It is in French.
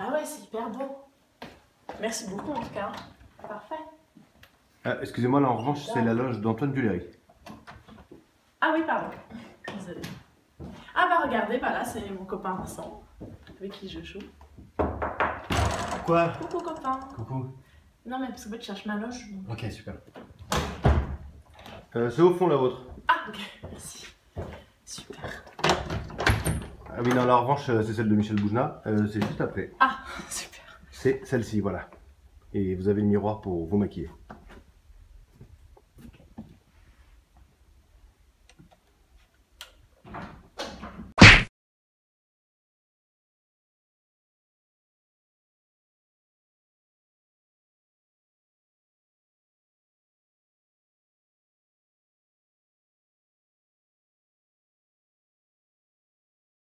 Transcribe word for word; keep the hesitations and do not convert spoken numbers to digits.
Ah ouais, c'est hyper beau. Merci beaucoup en tout cas. Parfait. Ah, excusez-moi, là en revanche, c'est la loge d'Antoine Duléry. Ah oui, pardon. Désolée. Ah bah regardez, bah là c'est mon copain Vincent, avec qui je joue. Quoi? Coucou copain. Coucou. Non mais parce que en fait je cherche ma loge. Donc... Ok, super. Euh, c'est au fond la vôtre. Ah ok, merci. Super. Ah oui, non, là en revanche, c'est celle de Michel Boujna. Euh, c'est juste après. Ah, super. C'est celle-ci, voilà. Et vous avez le miroir pour vous maquiller.